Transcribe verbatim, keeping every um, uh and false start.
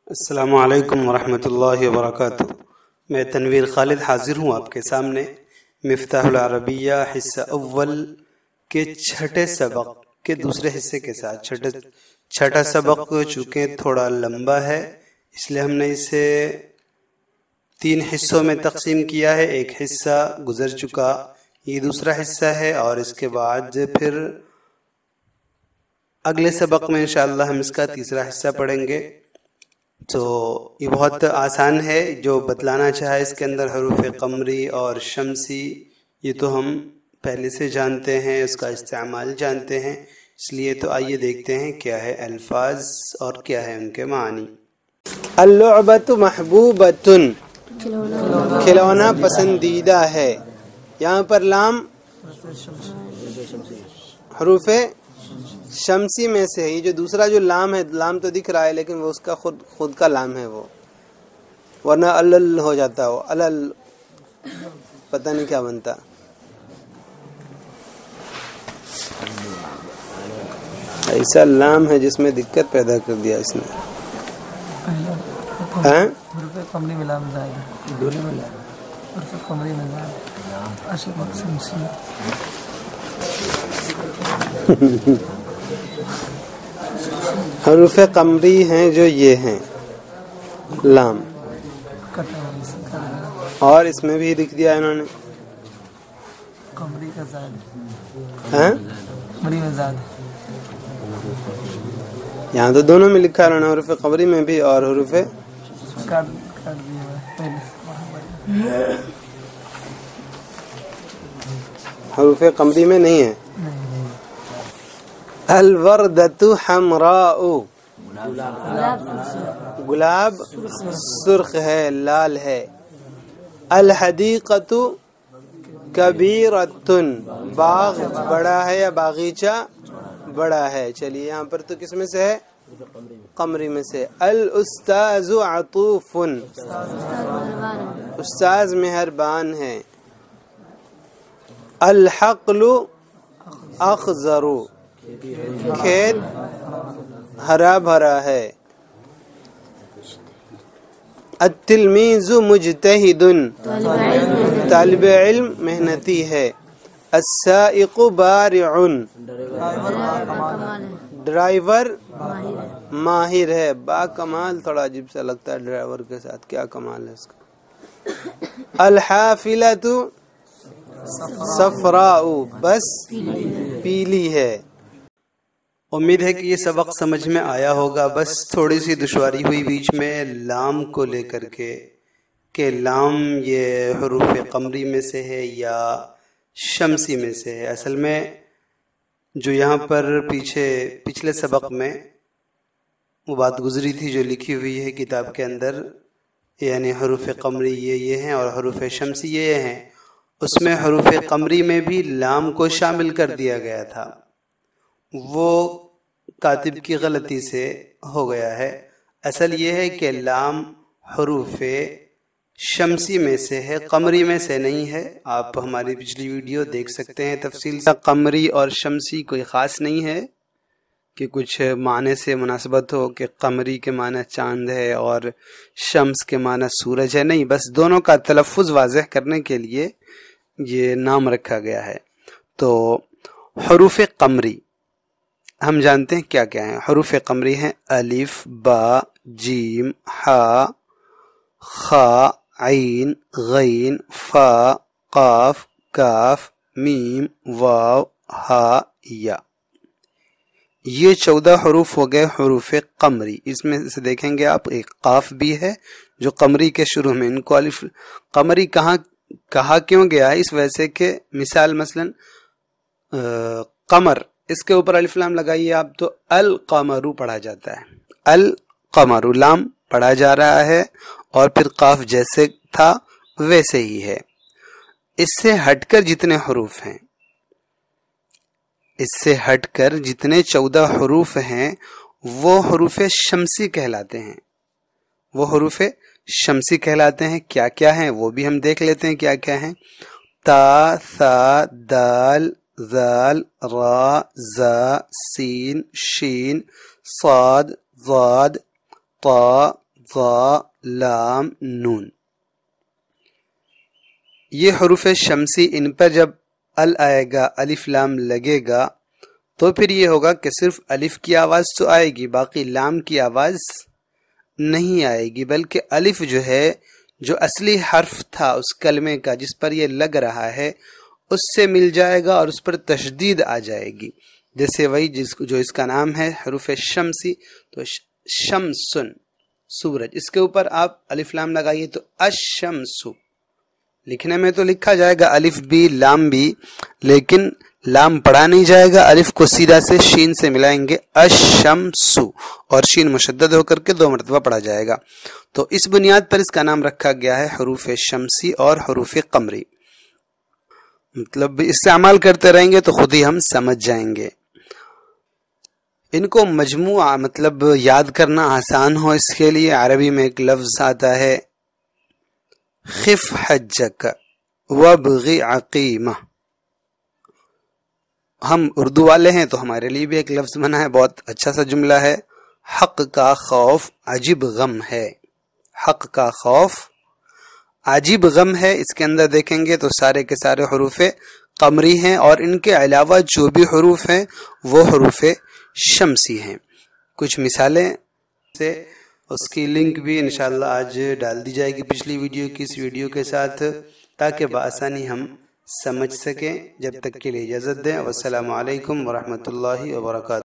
السلام علیکم ورحمۃ اللہ وبرکاتہ۔ میں تنویر خالد حاضر ہوں آپ کے سامنے مفتاح العربیہ حصہ اول کے چھٹے سبق کے دوسرے حصے کے ساتھ۔ چھٹے چھٹا سبق چونکہ تھوڑا لمبا ہے اس لیے ہم نے اسے تین حصوں میں تقسیم کیا ہے۔ ایک حصہ گزر چکا، یہ دوسرا حصہ ہے، اور اس کے بعد پھر اگلے سبق میں انشاءاللہ ہم اس کا تیسرا حصہ پڑھیں گے۔ تو یہ بہت آسان ہے، جو بتلانا چاہے اس کے اندر حروف قمری اور شمسی یہ تو ہم پہلے سے جانتے ہیں، اس کا استعمال جانتے ہیں، اس لیے تو آئیے دیکھتے ہیں کیا ہے الفاظ اور کیا ہے ان کے معنی۔ اللعبۃ محبوبۃ، کھلونا پسندیدہ ہے۔ یہاں پر لام حروف شمسی میں سے ہے۔ یہ جو دوسرا جو لام ہے، لام تو دکھ رہا ہے لیکن وہ اس کا خود خود کا لام ہے، وہ ورنہ الل ہو جاتا، وہ الل پتہ نہیں کیا بنتا۔ ایسا لام ہے جس میں دقت پیدا کر دیا اس نے۔ ہاں قمری میں لام زائد ہے، دونوں میں لام حرف قمری میں زائد اصل مقصد سے۔ حروف قمری ہیں جو یہ ہیں لام، اور اس میں بھی لکھ دیا انہوں نے قمری کا زائد، ہاں قمری میں زائد۔ یہاں تو دونوں میں لکھا ہے حروف قمری میں بھی اور حروف حروف قمری میں نہیں ہے۔ الوردۃ حمراء، گلاب سرخ ہے، لال ہے۔ الحدیقۃ کبیرۃ، باغ بڑا ہے یا باغیچہ بڑا ہے۔ چلیے یہاں پر تو کس میں سے ہے؟ قمری میں سے۔ الاستاذ عطوف، استاذ مہربان ہے۔ الحقل اخضر، کھیت ہرا بھرا ہے۔ التلمیذ مجتہد، طالب علم محنتی ہے۔ السائق بارع، ڈرائیور ماہر ہے۔ با کمال تھوڑا عجیب سا لگتا ہے ڈرائیور کے ساتھ، کیا کمال ہے اس کا۔ الحافلۃ صفراء، بس پیلی ہے۔ امید ہے کہ یہ سبق سمجھ میں آیا ہوگا، بس تھوڑی سی دشواری ہوئی بیچ میں لام کو لے کر کے کہ لام یہ حروف قمری میں سے ہے یا شمسی میں سے ہے۔ اصل میں جو یہاں پر پیچھے پچھلے سبق میں وہ بات گزری تھی جو لکھی ہوئی ہے کتاب کے اندر، یعنی حروف قمری یہ یہ ہیں اور حروف شمسی یہ ہیں، اس میں حروف قمری میں بھی لام کو شامل کر دیا گیا تھا، وہ کاتب کی غلطی سے ہو گیا ہے۔ اصل یہ ہے کہ لام حروف شمسی میں سے ہے، قمری میں سے نہیں ہے۔ آپ ہماری پچھلی ویڈیو دیکھ سکتے ہیں تفصیل سے۔ قمری اور شمسی کوئی خاص نہیں ہے کہ کچھ معنی سے مناسبت ہو کہ قمری کے معنی چاند ہے اور شمس کے معنی سورج ہے، نہیں، بس دونوں کا تلفظ واضح کرنے کے لیے یہ نام رکھا گیا ہے۔ تو حروف قمری ہم جانتے ہیں کیا کیا ہیں۔ حروف قمری ہیں الف، با، جیم، ہا، خا، عین، غین، فا، قاف، کاف، میم، واو، ہا، یا۔ یہ چودہ حروف ہو گئے حروف قمری۔ اس میں سے دیکھیں گے آپ ایک قاف بھی ہے جو قمری کے شروع میں، ان کو الف قمری کہاں کہا کیوں گیا ہے؟ اس وجہ سے کہ مثال مثلا قمر، اس کے اوپر الف لام لگائیے آپ تو القمر پڑھا جاتا ہے، القمر لام پڑھا جا رہا ہے، اور پھر قاف جیسے تھا ویسے ہی ہے۔ اس سے ہٹ کر جتنے حروف ہیں، اس سے ہٹ کر جتنے چودہ حروف ہیں وہ حروف شمسی کہلاتے ہیں، وہ حروف شمسی کہلاتے ہیں۔ کیا کیا ہیں وہ بھی ہم دیکھ لیتے ہیں کیا کیا ہیں۔ تا، ثا، دال، ذال، را، زا، سین، شین، صاد، ضاد، طا، ضا لام نون. یہ حروف شمسی ان پر جب ال آئے گا، الف لام لگے گا، تو پھر یہ ہوگا کہ صرف الف کی آواز تو آئے گی، باقی لام کی آواز نہیں آئے گی، بلکہ الف جو ہے جو اصلی حرف تھا اس کلمے کا جس پر یہ لگ رہا ہے اس سے مل جائے گا اور اس پر تشدید آ جائے گی. جیسے وہی جس جو اس کا نام ہے حروف شمسی، تو شمسن سورج، اس کے اوپر آپ الف لام لگائیے تو الشمس. لکھنے میں تو لکھا جائے گا الف بھی لام بھی، لیکن لام پڑھا نہیں جائے گا، الف کو سیدھا سے شین سے ملائیں گے الشمس، اور شین مشدد ہو کر کے دو مرتبہ پڑھا جائے گا. تو اس بنیاد پر اس کا نام رکھا گیا ہے حروف شمسی اور حروف قمری. مطلب استعمال کرتے رہیں گے تو خود ہی ہم سمجھ جائیں گے. ان کو مجموعہ مطلب یاد کرنا آسان ہو اس کے لیے عربی میں ایک لفظ آتا ہے خف حجک وابغی عقیمہ. ہم اردو والے ہیں تو ہمارے لیے بھی ایک لفظ بنا ہے، بہت اچھا سا جملہ ہے، حق کا خوف عجیب غم ہے. حق کا خوف عجیب غم ہے. اس کے اندر دیکھیں گے تو سارے کے سارے حروف قمری ہیں، اور ان کے علاوہ جو بھی حروف ہیں وہ حروف شمسی ہیں. کچھ مثالیں سے اس کی لنک بھی انشاءاللہ آج ڈال دی جائے گی پچھلی ویڈیو کی اس ویڈیو کے ساتھ، تاکہ بآسانی ہم سمجھ سکیں. جب تک کے لیے اجازت دیں، والسلام علیکم ورحمۃ اللہ وبرکاتہ.